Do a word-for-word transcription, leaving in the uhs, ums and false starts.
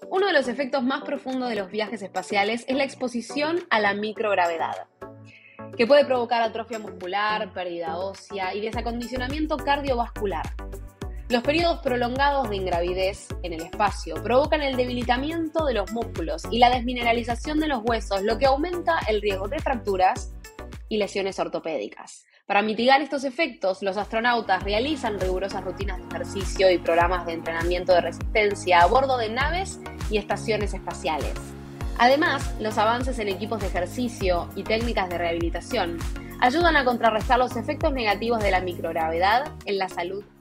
Uno de los efectos más profundos de los viajes espaciales es la exposición a la microgravedad, que puede provocar atrofia muscular, pérdida ósea y desacondicionamiento cardiovascular. Los periodos prolongados de ingravidez en el espacio provocan el debilitamiento de los músculos y la desmineralización de los huesos, lo que aumenta el riesgo de fracturas y lesiones ortopédicas. Para mitigar estos efectos, los astronautas realizan rigurosas rutinas de ejercicio y programas de entrenamiento de resistencia a bordo de naves y estaciones espaciales. Además, los avances en equipos de ejercicio y técnicas de rehabilitación ayudan a contrarrestar los efectos negativos de la microgravedad en la salud